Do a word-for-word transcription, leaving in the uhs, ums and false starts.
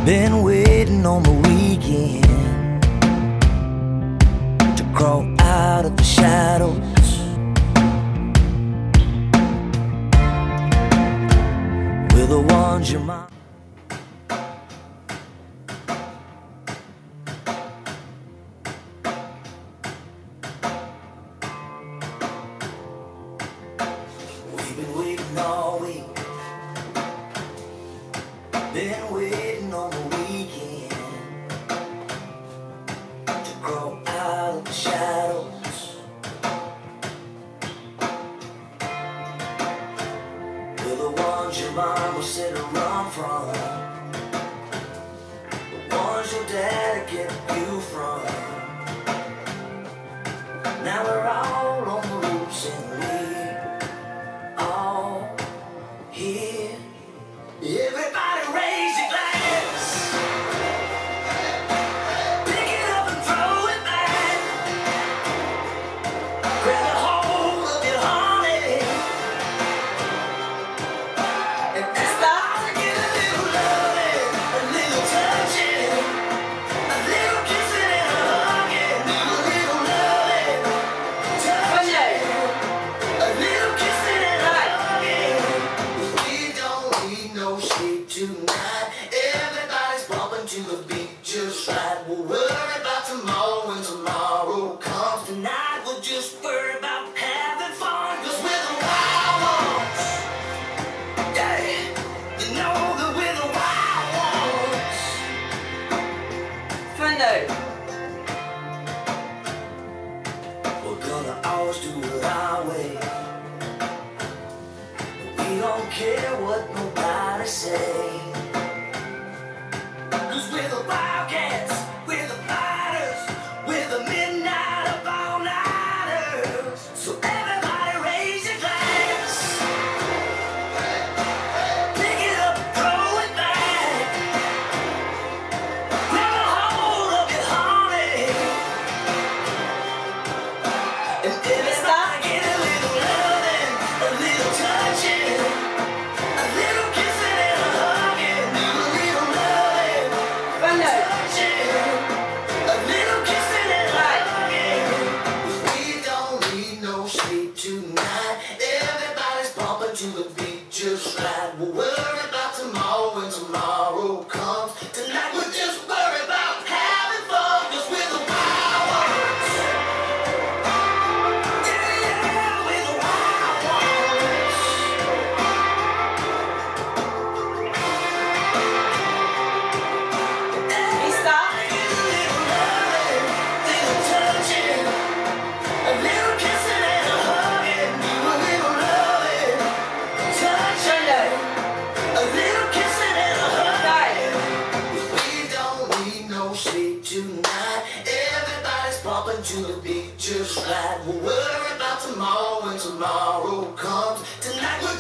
Been waiting on the weekend to crawl out of the shadows. We're the ones your mom. We've been waiting all week. Been waiting on the weekend to crawl out of the shadows. We're the ones your mama said to run from, the ones your dad kept you from. Now we're all on the loose and we all here. Everybody raise your glass, pick it up and throw it back, grab a hold of your honey, and start to get a little loving, a little touching, a little kissing and a hugging, do a little loving, touching, a little kissing and a hugging. We don't need no sleep tonight. Everybody's bumping to the beat just right. We'll worry about tomorrow when tomorrow comes. Tonight we'll just worry about having fun, 'cause we're the wild ones. Yeah, you know that we're the wild ones. Friendo. We're gonna always do it our way. We don't care what nobody say, 'cause we're the wildcats, we're the fighters, we're the midnight of all-nighters. So everybody raise your glass, pick it up, throw it back, grab a hold of your honey, and everybody get a little loving, a little touching, a little kissing and a hugging, do a little loving, Friendo. touching, a little kissing and a hugging. 'Cause we don't need no sleep tonight. Everybody's bumping to the beat just right. We'll worry about tomorrow when tomorrow comes. Tonight we'll just worry about having fun, 'cause we're the wild ones. Yeah, yeah, we're the wild ones. Lista. Get a little loving, little touching, a little kissing and a hugging, do a little loving, touching, a little kissing and a hugging. 'Cause we don't need no sleep tonight. Everybody's bumping to the beat just right. We'll worry about tomorrow when tomorrow comes. Tonight we're